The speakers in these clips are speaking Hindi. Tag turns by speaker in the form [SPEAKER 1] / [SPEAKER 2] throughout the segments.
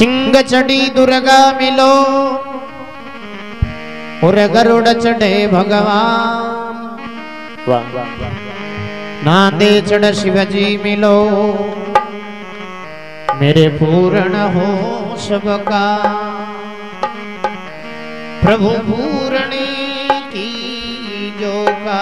[SPEAKER 1] सिंह चढ़ी दुर्गा मिलो और गरुड़ चढ़े भगवान। नांदे चढ़ शिवजी मिलो मेरे पूर्ण हो सबका। प्रभु पूर्णी की जोगा।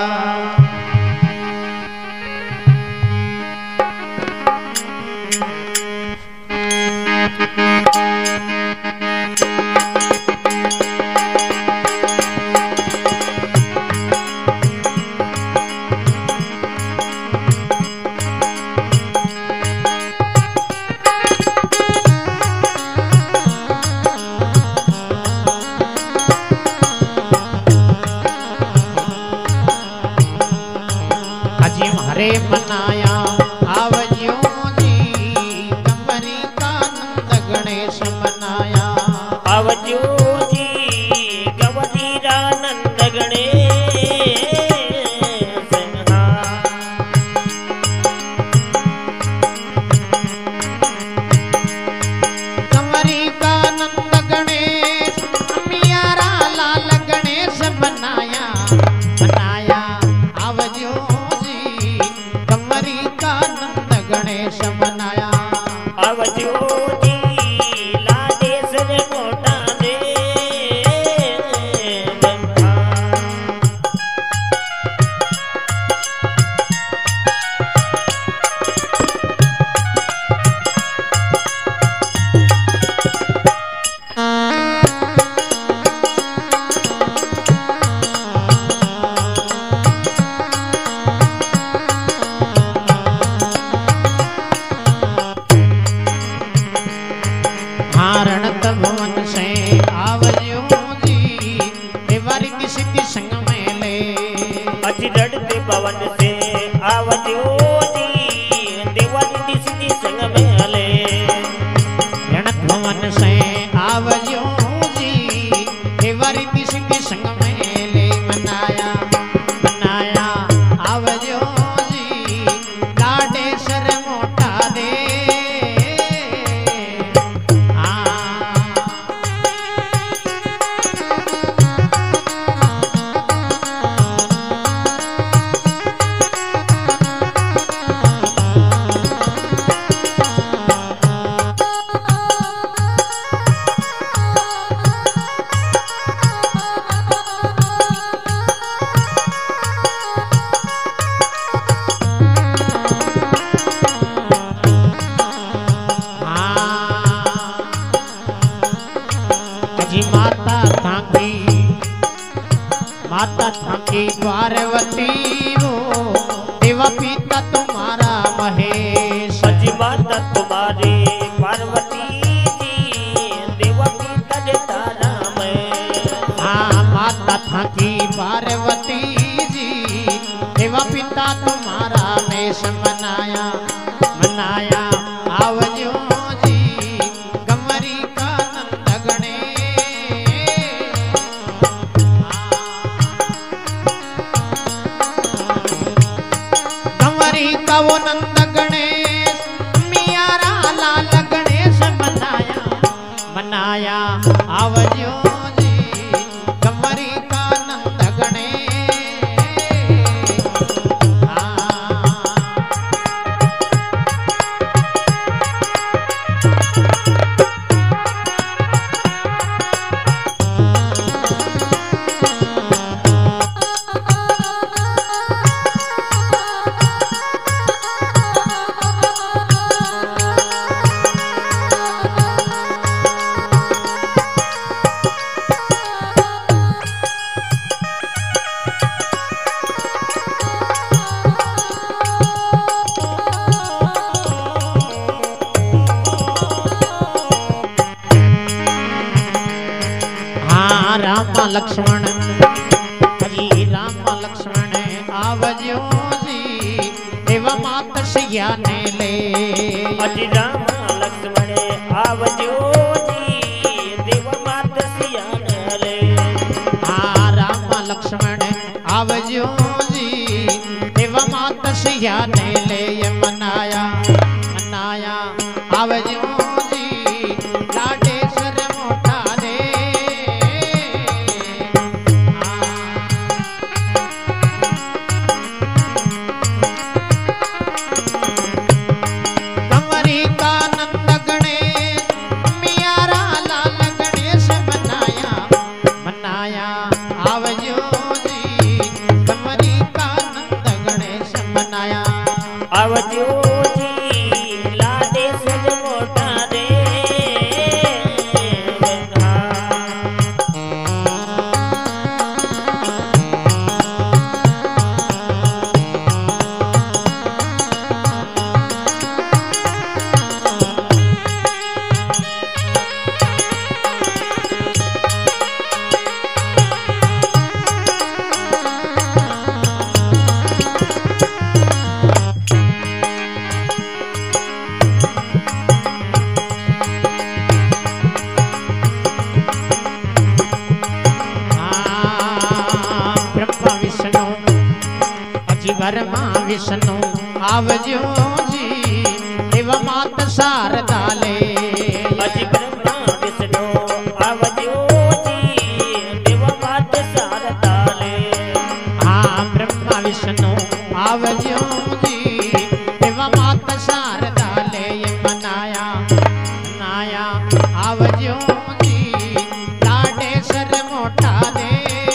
[SPEAKER 1] मनाया आवज्यो जी कंवरी का नंद गणेश मनाया।
[SPEAKER 2] आवज्यो जी कंवरी का नंद गणेश
[SPEAKER 1] कंवरी का नंद गणेश मियारा लाल गणेश मनाया। मनाया आवज्यो गणेश मनाया।
[SPEAKER 2] आवज्यो जी लाडेश्वर मोटा दे।
[SPEAKER 1] भवन से आवज्यो जी देवारी सिद्धि संग में ले।
[SPEAKER 2] अजरड़ते भवन से आवज्यो जी देवारी सिद्धि संग में ले।
[SPEAKER 1] रणत भवन से आवज्यो जी देवारी सिद्धि संग में ले। मनाया मनाया आवज्यो जी लाडेश्वर मोटा दे। माता थाकी पार्वती वो देवा पिता तुम्हारा महेश।
[SPEAKER 2] अजी माता तुम्हारी पार्वती जी देवा पिता तारा महेश।
[SPEAKER 1] हाँ माता थाकी पार्वती जी देवा पिता तुम्हारा महेश मनाया। मनाया आवज्यो जी कंवरी का नंद गणेश। कंवरी का वो नंद गणेश मियारा लाल गणेश मनाया। मनाया आवज्यो जी कंवरी का नंद गणेश। राम लक्ष्मण हरी राम लक्ष्मण आवज्यो जी देवा मात सिया ने ले।
[SPEAKER 2] हरी राम लक्ष्मण आवज्यो जी देवा मात सिया ने ले।
[SPEAKER 1] हाँ राम लक्ष्मण आवज्यो जी देवा मात सिया ने ले। मनाया मनाया आवज्यो जी लाड ब्रह्मा विष्णु आवजो जी देव मात शारदा ले
[SPEAKER 2] अजी ब्रह्मा विष्णु आवजो जी देव मात शारदा ले
[SPEAKER 1] हाँ ब्रह्मा विष्णु आवजो जी देव मात शारदा ले ये मनाया मनाया आवजो जी लाडे सर मोटा दे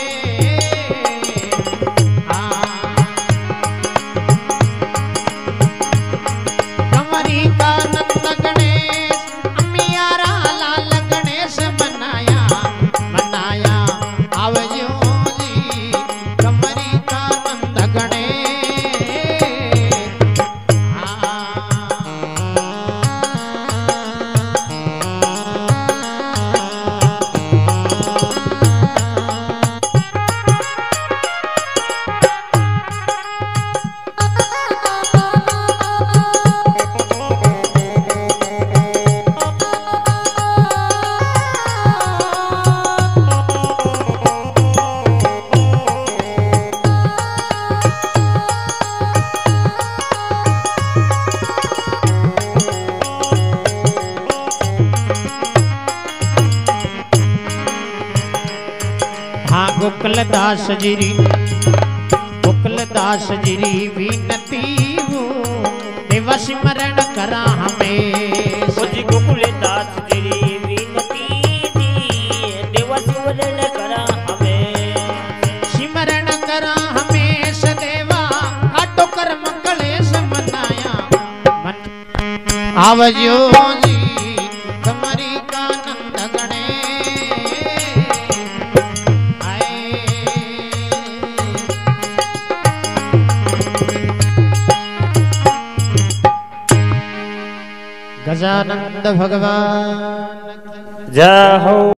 [SPEAKER 1] कंवरी का नंद गणेश अम्मियारा लाल गणेश मनाया मनाया आवजो जी कंवरी का नंद गणेश हाँ गोकुलदास जीरी विनती वो देव सिमरण करा हमें
[SPEAKER 2] जी गोकुलदास जी विनती जी देव सिमरण करा हमें
[SPEAKER 1] सिमरण करा हमें सदेवा काटो कर्म कलेश मनाया मन आवजो जी कमरी का नंद गणेश आए गजानंद भगवान
[SPEAKER 2] जय हो।